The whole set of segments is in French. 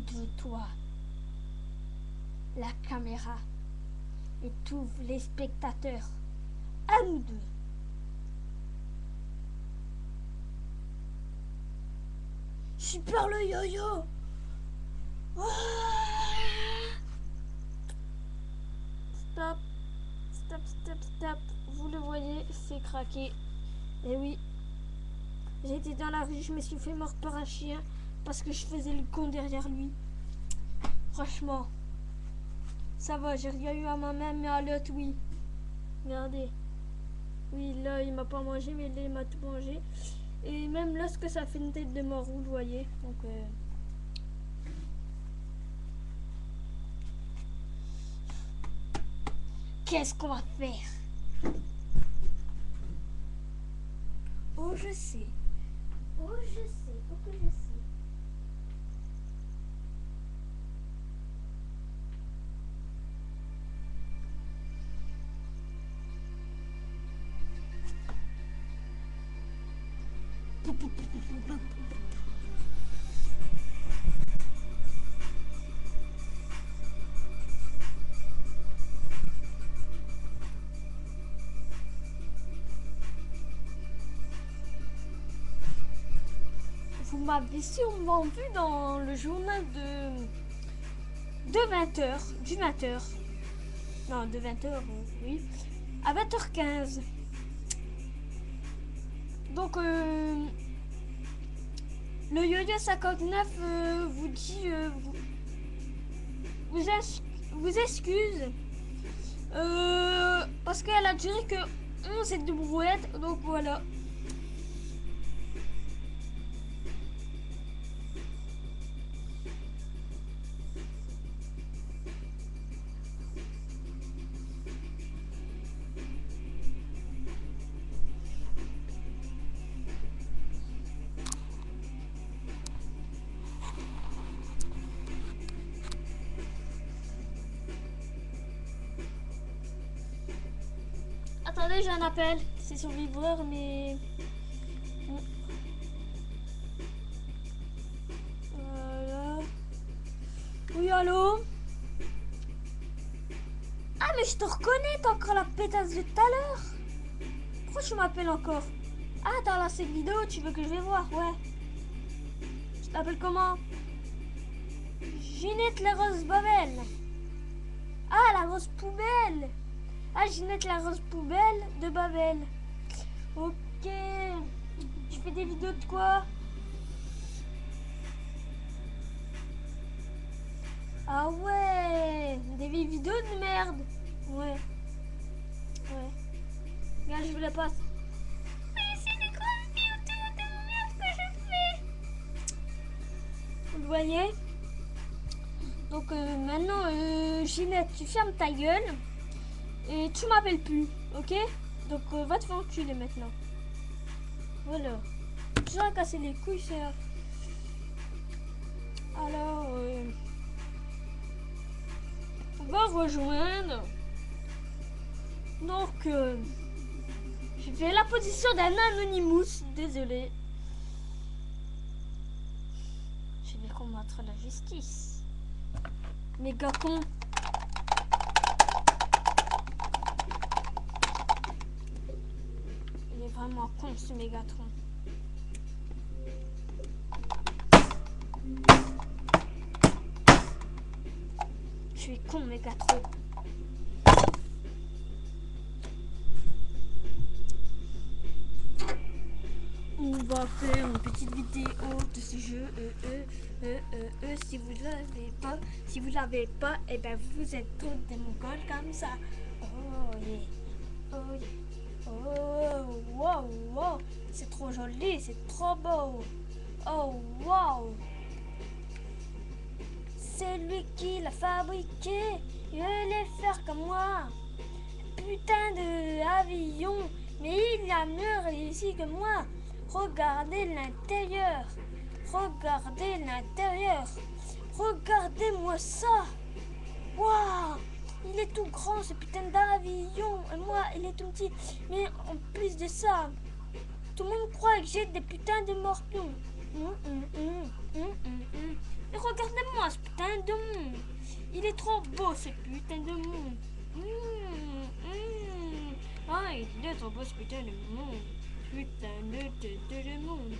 de toi la caméra et tous les spectateurs. À nous deux. Super le yo-yo. Stop, stop, stop, stop. Vous le voyez, c'est craqué. Et oui, j'étais dans la rue, je me suis fait mordre par un chien parce que je faisais le con derrière lui. Franchement, ça va, j'ai rien eu à ma main, mais à l'autre, oui. Regardez. Oui, là, il m'a pas mangé, mais là, il m'a tout mangé. Et même là, ce que ça fait une tête de mort, vous le voyez. Donc, qu'est-ce qu'on va faire? Oh, je sais. Oh, je sais. Oh, que je sais. Vous m'avez sûrement vu dans le journal de 20h, du 20h. Non, de 20h, oui. À 20h15. Donc, le Yo-Yo 59 vous dit, vous excuse. Parce qu'elle a dit que 11 est de brouette, donc voilà. Attendez, j'ai un appel. C'est sur vibreur, mais... Voilà. Oui, allô? Ah, mais je te reconnais, t'es encore la pétasse de tout à l'heure. Pourquoi tu m'appelles encore? Ah, t'as lancé une vidéo, tu veux que je vais voir? Ouais. Tu t'appelles comment? Ginette la rose Babel. Ah, la rose poubelle. Ah, Ginette la rose poubelle de Babel. Ok. Tu fais des vidéos de quoi? Ah ouais. Des vieilles vidéos de merde. Ouais. Ouais. Regarde, je vous la passe. Mais c'est des grosses vidéos de merde que je fais. Vous le voyez? Donc maintenant, Ginette, tu fermes ta gueule. Et tu m'appelles plus, ok? Donc va te faire enculer maintenant. Voilà. Tu vas casser les couilles, ça. Alors, on va rejoindre. Donc, je fais la position d'un Anonymous. Désolé. Je vais combattre la justice. Méga con. Vraiment con ce Mégatron. Je suis con Mégatron. On va faire une petite vidéo de ce jeu. Si vous l'avez pas, et ben vous êtes tous des mongols comme ça. Oh yeah. Oh yeah. Oh, wow, wow, c'est trop joli, c'est trop beau. Oh, wow. C'est lui qui l'a fabriqué. Il veut les faire comme moi. Putain de avion. Mais il a mieux réussi que moi. Regardez l'intérieur. Regardez l'intérieur. Regardez-moi ça. Waouh. Il est tout grand, ce putain d'avion. Et moi, il est tout petit. Mais en plus de ça, tout le monde croit que j'ai des putains de morpions. Et regardez-moi ce putain de monde. Il est trop beau ce putain de monde. Ah, il est trop beau ce putain de monde. Putain de monde.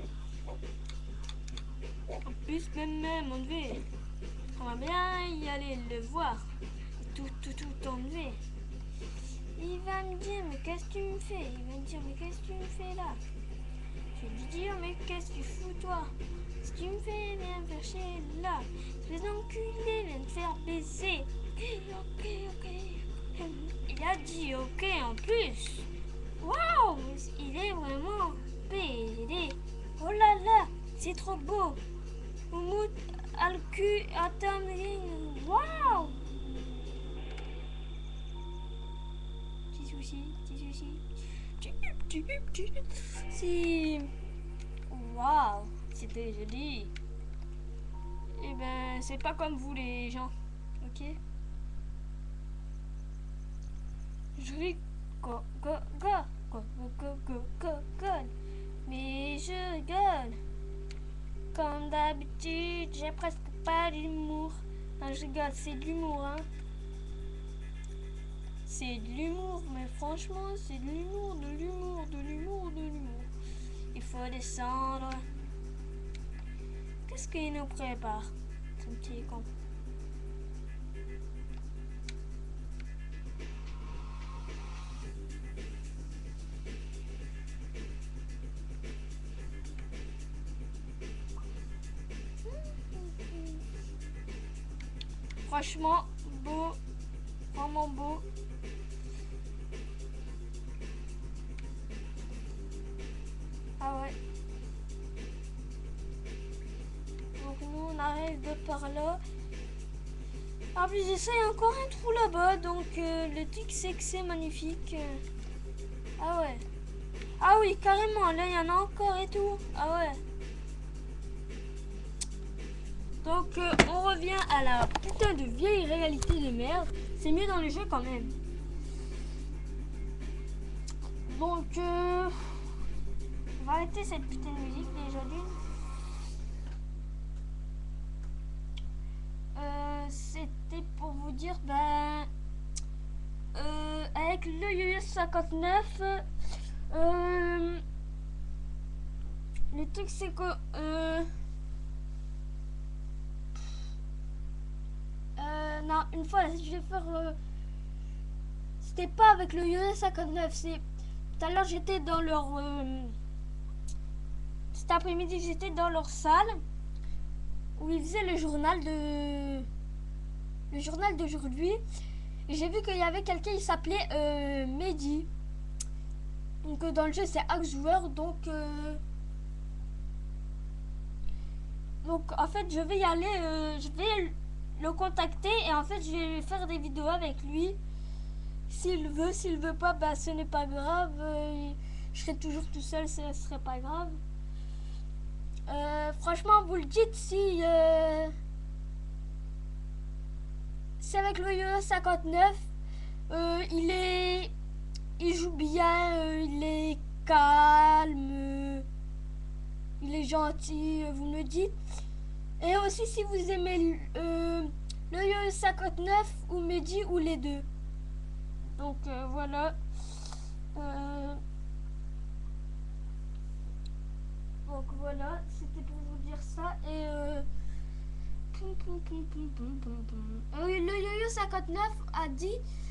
En plus, même enlever. On va bien y aller le voir. Tout enlever. Il va me dire, mais qu'est-ce que tu me fais? Il va me dire, mais qu'est-ce que tu me fais là? Je vais lui dire, mais qu'est-ce que tu fous toi? Si tu me fais, viens me faire chier là. Espèce d'enculé, viens te faire baiser. Ok. Il a dit ok en plus. Waouh, il est vraiment pédé. Oh là là, c'est trop beau. Moumout à le cul, attends, waouh. Petit souci. Si. Waouh, c'était joli. Eh ben, c'est pas comme vous les gens, ok? Je rigole, mais je rigole. Comme d'habitude, j'ai presque pas d'humour. Non, je rigole, c'est de l'humour, hein. C'est de l'humour, mais franchement, c'est de l'humour. Il faut descendre. Qu'est-ce qu'il nous prépare, ce petit con? Franchement, beau. Vraiment beau. Ah ouais. Donc nous on arrive de par là. Ah puis j'essaye encore un trou là-bas. Donc le truc c'est que c'est magnifique. Ah ouais. Ah oui carrément. Là il y en a encore et tout. Ah ouais. Donc on revient à la putain de vieille réalité de merde. C'est mieux dans le jeu quand même. Donc on va arrêter cette putain de musique déjà d'une. C'était pour vous dire avec le yo-yo 59 le truc c'est que non, une fois là, je vais faire c'était pas avec le yo-yo 59, c'est tout à l'heure j'étais dans leur cet après-midi j'étais dans leur salle où ils faisaient le journal d'aujourd'hui. Et j'ai vu qu'il y avait quelqu'un, il s'appelait Mehdi. Donc dans le jeu c'est Axe joueur. Donc en fait je vais y aller, je vais le contacter et en fait je vais faire des vidéos avec lui. S'il veut pas, bah ce n'est pas grave. Je serai toujours tout seul, ce serait pas grave. Franchement, vous le dites si c'est avec le yo-yo 59. Il joue bien, il est calme, il est gentil, vous me le dites. Et aussi si vous aimez le yo-yo 59 ou Mehdi ou les deux. Donc voilà. Donc voilà, c'était pour vous dire ça. Et le yo-yo 59 a dit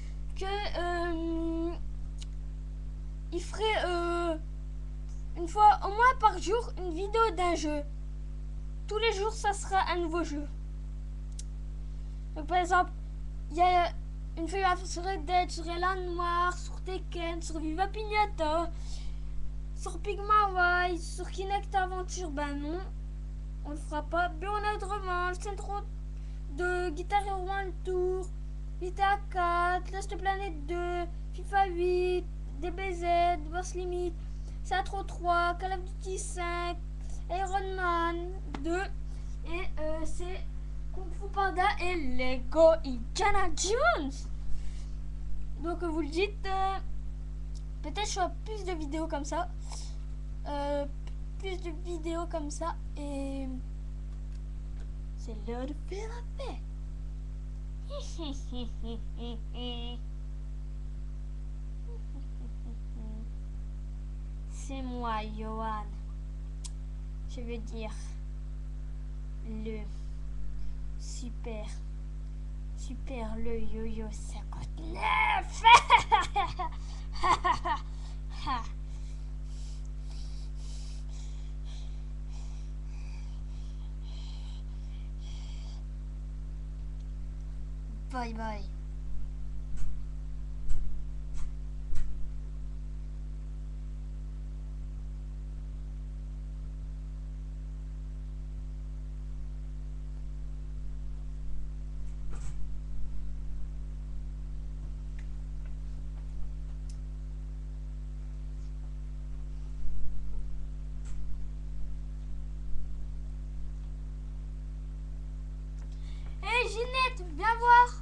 que il ferait une fois au moins par jour une vidéo d'un jeu. Tous les jours ça sera un nouveau jeu. Donc par exemple, il y a une fois sur Red Dead, sur Elan Noir, sur Tekken, sur Viva Pignata, sur Pigma Wise, sur Kinect Aventure. Ben non, on le fera pas. Burnout Revanche, Centro de Guitar Hero 1 Tour, GTA 4, Lost Planet 2, FIFA 8, DBZ, Boss Limit, Satro 3, Call of Duty 5, Iron Man 2 et c'est Kung Fu Panda et Lego Indiana Jones. Donc vous le dites, peut-être je ferai plus de vidéos comme ça. Et C'est l'heure de faire la paix. C'est moi, Johan. Je veux dire le super le yo-yo 59. Bye bye. Hé Ginette, viens voir.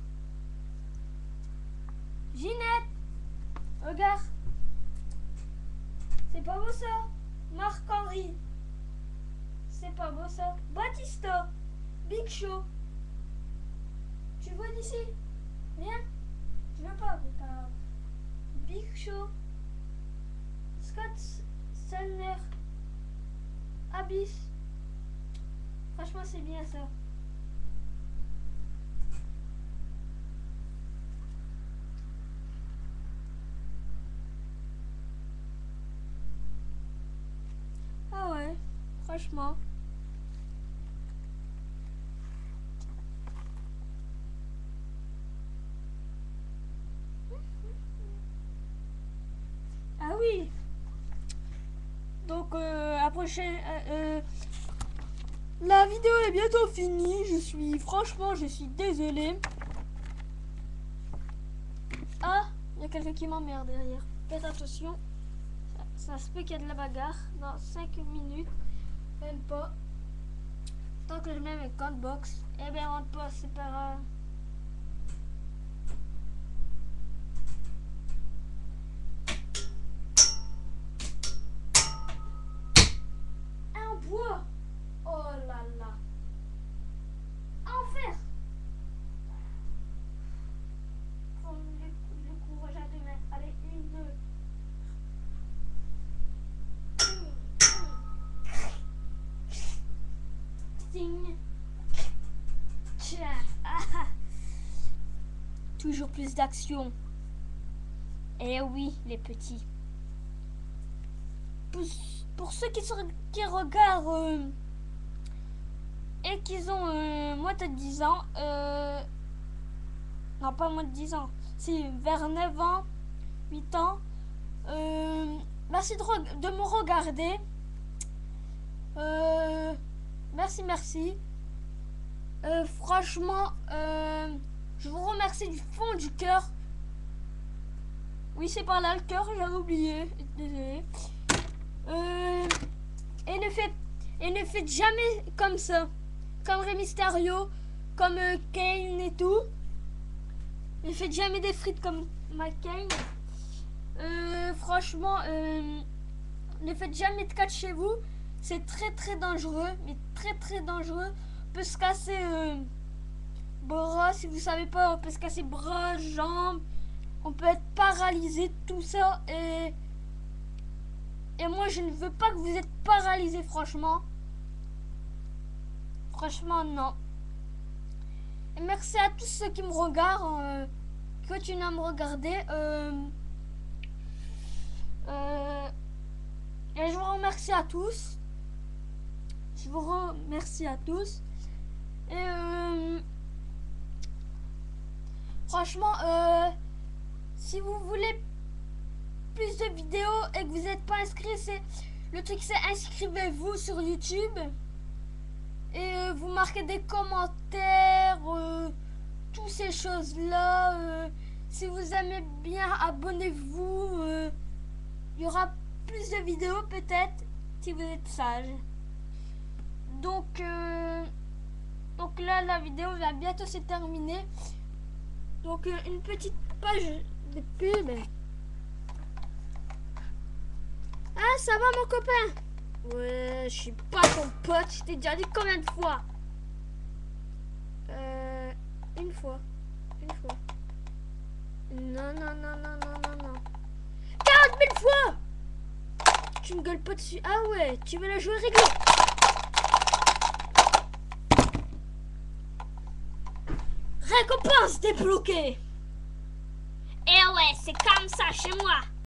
Ginette, regarde. C'est pas beau ça. Marc-Henri. C'est pas beau ça. Batista. Big Show. Tu vois d'ici? Viens. Tu veux pas, mais pas grave. Big Show. Scott Selner. Abyss. Franchement, c'est bien ça. Ah ouais, franchement. Ah oui. Donc la prochaine, la vidéo est bientôt finie. Je suis désolée. Ah, il y a quelqu'un qui m'emmerde derrière. Faites attention. Ça se peut qu'il y ait de la bagarre dans 5 minutes. Même pas. Tant que je mets mes comptes box. Eh bien, on peut passer par un bois. Oh là là. En fer. Prends le courage à 2 mains. Allez, 1, 2. Tiens. Ah. Toujours plus d'action. Eh oui, les petits. Pour ceux qui regardent et qui ont moins de 10 ans, non pas moins de 10 ans, c'est vers 9 ans, 8 ans, merci de me regarder. Merci. Franchement, je vous remercie du fond du cœur. Oui, c'est par là le cœur, j'avais oublié. Désolé. Et ne faites jamais comme ça. Comme Rey Mysterio, comme Kane et tout. Ne faites jamais des frites comme McCain. Franchement, ne faites jamais de catch chez vous. C'est très dangereux, mais très dangereux. On peut se casser bras, si vous savez pas, on peut se casser bras, jambes. On peut être paralysé, tout ça. Et moi, je ne veux pas que vous êtes paralysé, franchement. Franchement, non. Et merci à tous ceux qui me regardent, qui continuent à me regarder. Et je vous remercie à tous. Je vous remercie à tous. Et franchement, si vous voulez plus de vidéos et que vous n'êtes pas inscrit, c'est le truc, c'est inscrivez-vous sur YouTube et vous marquez des commentaires, toutes ces choses-là. Si vous aimez bien, abonnez-vous. Il y aura plus de vidéos peut-être si vous êtes sage. Donc là, la vidéo va bientôt se terminer. Donc une petite page de pub. Ah, ça va mon copain? Ouais, je suis pas ton pote, je t'ai déjà dit combien de fois? Une fois. Une fois. Non, non, non, non, non, non, non. 40 000 fois. Tu me gueules pas dessus. Ah ouais, tu veux la jouer réglée. Récompense débloquée. Eh ouais, c'est comme ça chez moi.